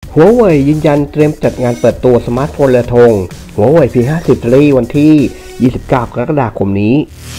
Huawei ยืนยันเตรียมจัดงานเปิดตัวสมาร์ทโฟนเรือธง Huawei P50 Series วันที่ 29 กรกฎาคมนี้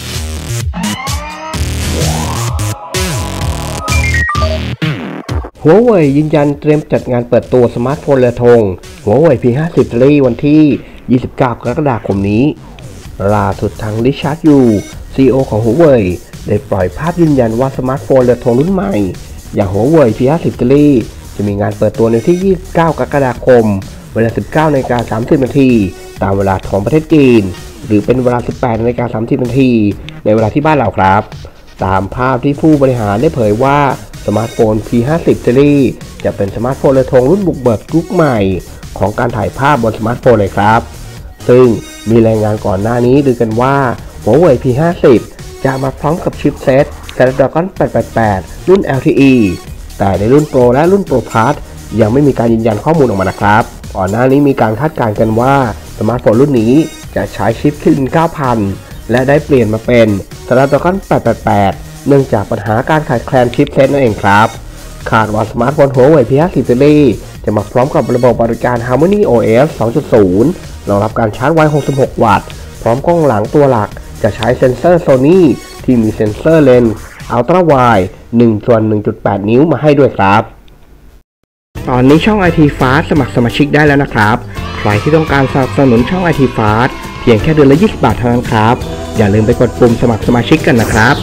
Huawei ยืนยันเตรียมจัดงานเปิดตัวสมาร์ทโฟนเรือธง Huawei P50 Series วันที่ 29 กรกฎาคมนี้ล่าสุดทางริชาร์ดยู CEO ของ Huawei ได้ปล่อยภาพยืนยันว่าสมาร์ทโฟนเรือธงรุ่นใหม่อย่าง Huawei P50 Series จะมีงานเปิดตัวในที่ 29 กรกฎาคมเวลา 19:30 น.ตามเวลาของประเทศจีนหรือเป็นเวลา 18:30 น.ในเวลาที่บ้านเราครับตามภาพที่ผู้บริหารได้เผยว่าสมาร์ทโฟน P50 Series จะเป็นสมาร์ทโฟนเรือธงรุ่นบุกเบิกยุคใหม่ของการถ่ายภาพบนสมาร์ทโฟนเลยครับซึ่งมีรายงานก่อนหน้านี้ดูกันว่า Huawei P50 จะมาพร้อมกับชิปเซ็ต Snapdragon 888 รุ่น LTE แต่ในรุ่น Pro และรุ่น Pro Plus ยังไม่มีการยืนยันข้อมูลออกมานะครับก่อนหน้านี้มีการคาดการณ์กันว่าสมาร์ทโฟนรุ่นนี้จะใช้ชิป Kirin 9000 และได้เปลี่ยนมาเป็น Snapdragon 888 เนื่องจากปัญหาการขาดแคลนชิปเซ็ตนั่นเองครับคาดว่าสมาร์ทโฟน Huawei P50 Series จะมาพร้อมกับระบบบริการ Harmony OS 2.0 รองรับการชาร์จไว66 วัตต์พร้อมกล้องหลังตัวหลักจะใช้เซ็นเซอร์ Sony ที่มีเซ็นเซอร์เลนส์ Ultra Wide 1:1.8 นิ้วมาให้ด้วยครับตอนนี้ช่อง IT Fast สมัครสมาชิกได้แล้วนะครับใครที่ต้องการสนับสนุนช่อง IT Fast เพียงแค่เดือนละ 20 บาทเท่านั้นครับอย่าลืมไปกดปุ่มสมัครสมาชิกกันนะครับ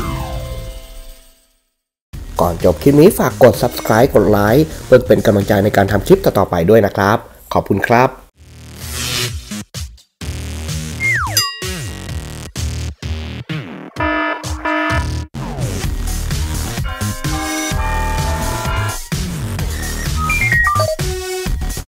ก่อนจบคลิปนี้ฝากกด Subscribe กดไลค์เพื่อเป็นกำลังใจในการทำคลิปต่อๆไปด้วยนะครับขอบคุณครับ